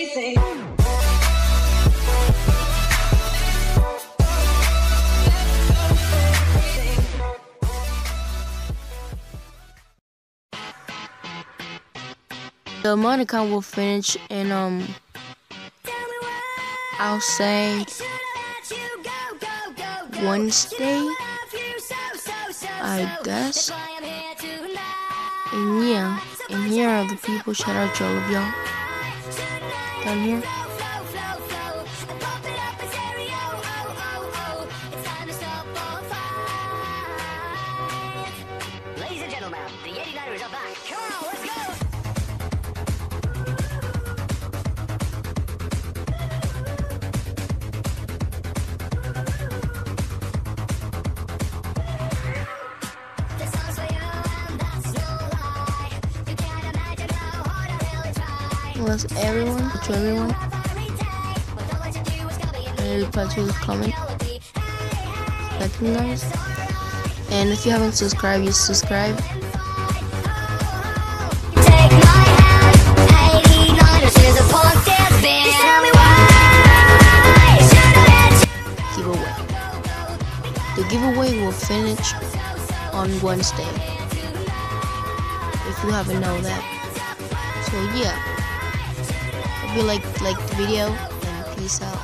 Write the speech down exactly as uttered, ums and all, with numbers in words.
The mod account will finish in um I'll say Wednesday, I guess. And yeah, and here are the people. Shout out to all of y'all down here. Ladies and gentlemen, the eighty-niners are back. Come on, let's go! Bless everyone, to everyone. I reply to the comment. Like you guys. And if you haven't subscribed, you subscribe. Giveaway. The giveaway will finish on Wednesday. If you haven't known that. So yeah. If you like like the video, then peace out.